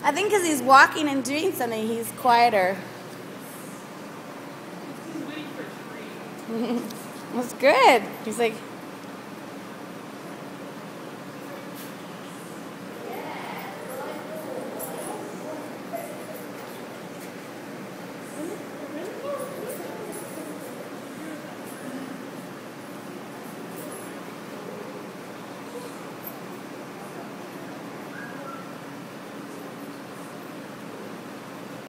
I think because he's walking and doing something, he's quieter. He's waiting for a treat. That's good. He's like...